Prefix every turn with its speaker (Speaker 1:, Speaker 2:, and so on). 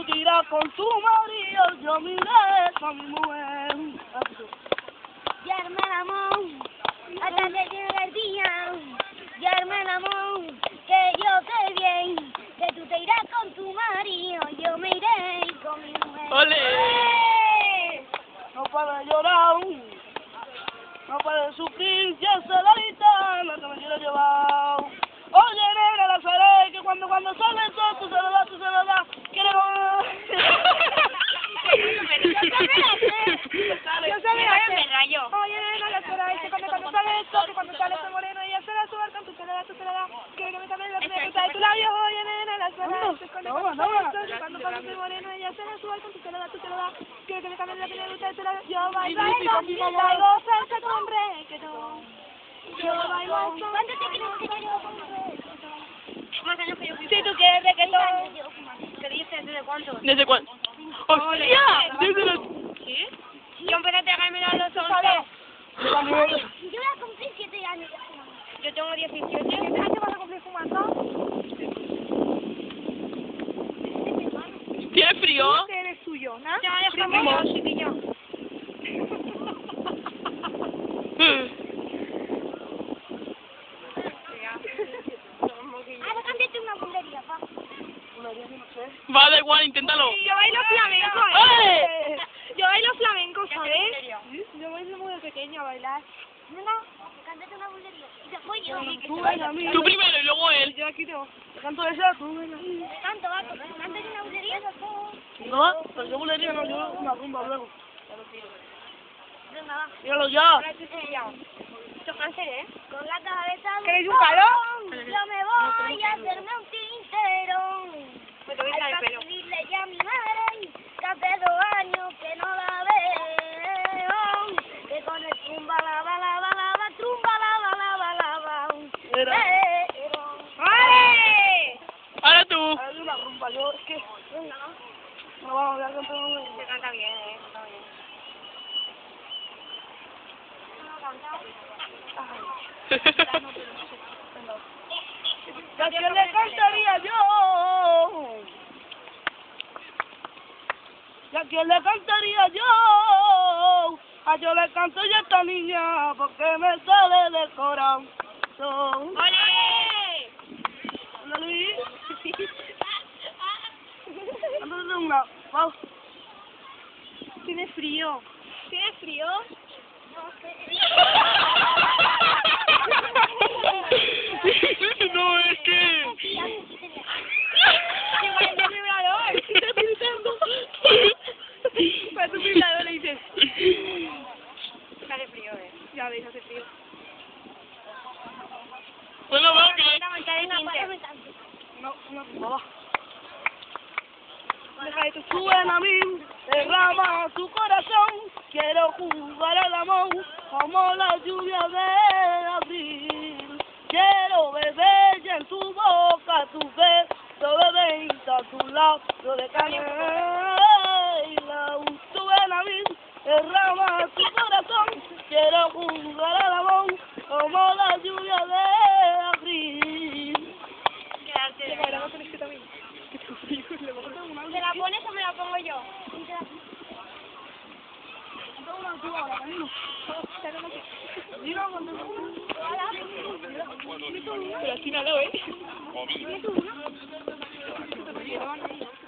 Speaker 1: tú te irás con tu marido, yo me iré con mi mujer.
Speaker 2: Ya hermana amor, hasta que llegue el día. Ya hermana amor, que yo sé bien, que tú te irás con tu marido, yo me iré con mi mujer.
Speaker 3: ¡Ole!
Speaker 1: No para llorar, no para sufrir, ya se la gitana que me quiero llevar. Oye, nena, la seré, que cuando sale el sol, tú se lo das, quiero...
Speaker 2: Yo sabía que me rayó.
Speaker 4: Oye, nena, la será que cuando sale el sol, que cuando sale ese moreno, ella se la suelta, tú se la das, quiero que me cambie la pinta de tu labio. Oye, nena, la será que cuando sale el sol, que cuando sale ese moreno, ella se la suelta, tú se la das, quiero que me cambie la pinta de tu labio. Yo bailo salsa con reggaetón. Yo bailo salsa.
Speaker 2: ¿Cuánto te crees que yo con reggaetón? Más años que yo fui.
Speaker 4: Si tú quieres reggaetón.
Speaker 2: ¿Qué dices? ¿Desde cuánto?
Speaker 3: ¿Desde cuándo? ¡Hostia! Desde los...
Speaker 2: ¿Sí?
Speaker 4: Yo empecé a pegarme a los 11.
Speaker 2: Yo voy a cumplir 7 años.
Speaker 4: Yo tengo 17. ¿Qué año vas a cumplir fumando?
Speaker 3: ¿Tienes frío?
Speaker 4: Que eres suyo, ¿no?
Speaker 2: Te vayas
Speaker 4: Primo.
Speaker 2: conmigo,
Speaker 4: chiquillo.
Speaker 2: Ahora cámbiate una bulería, pa.
Speaker 3: Va, da igual, inténtalo.
Speaker 4: Yo bailo flamenco,
Speaker 3: ¡Eh!
Speaker 4: Yo bailo flamenco, ¿sabes? Yo bailo muy de pequeña a bailar.
Speaker 2: Nena, cántate una bulería. Y después yo.
Speaker 1: Tú ven a mí,
Speaker 3: Tú primero y luego él.
Speaker 4: Yo aquí tengo.
Speaker 1: te canto esa, tú ven a mí.
Speaker 2: Canto, gato. Cántate una bulería.
Speaker 1: No, pero yo bulería no, yo una rumba luego.
Speaker 2: Venga, va.
Speaker 1: Dígalo ya.
Speaker 4: Esto cáncer, ¿eh?
Speaker 2: Con la cabeza de
Speaker 4: ¿Queréis un palo?
Speaker 2: yo me voy a hacerme un tintero.
Speaker 4: Me te voy a quitar el pelo.
Speaker 2: Para escribirle ya a mi madre que hace 2 años que no la veo. Que con el trumba la trumba la
Speaker 1: Mira.
Speaker 2: pero.
Speaker 4: ¡Vale!
Speaker 3: Ahora tú.
Speaker 1: Hay una rumba, yo es que...
Speaker 2: Venga,
Speaker 1: No vamos a cantar una
Speaker 4: Se canta bien, canta bien.
Speaker 1: ¿A quién le cantaría yo? ¿Y a quién le cantaría yo? A yo le canto yo a esta niña porque me sale del corazón.
Speaker 4: ¡Ole!
Speaker 1: Anda, Luis. Anda, una. Vamos.
Speaker 4: Tiene frío. ¿Tienes frío?
Speaker 3: No, es que...
Speaker 4: ¡Igual el vibrador!
Speaker 3: Estoy gritando.
Speaker 4: Para tu vibrador le dices. Hace frío, Ya veis, hace frío.
Speaker 3: Bueno, va, que...
Speaker 1: No, va.
Speaker 4: Deja de tus
Speaker 1: Tú ven a mí, derrama tu corazón. Quiero jugar al amor como la lluvia de abril. Quiero beber ya en tu boca tu beso, bebé, a tu labio de canela. Tú ven a mí, derrama tu corazón. Quiero jugar al amor como la lluvia de abril.
Speaker 4: Quedarte. ¿Te bailamos con este también? ¿Me la pones o me la pongo yo?
Speaker 3: Pero aquí nada, ¿eh?
Speaker 4: ¿Tienes una?